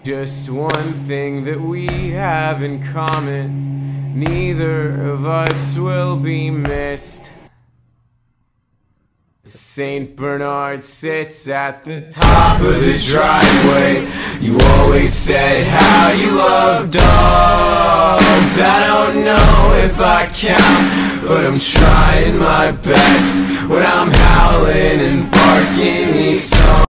Just one thing that we have in common: neither of us will be missed. Saint Bernard sits at the top of the driveway. You always said how you love dogs. I don't know if I count, but I'm trying my best when I'm howling and barking these songs.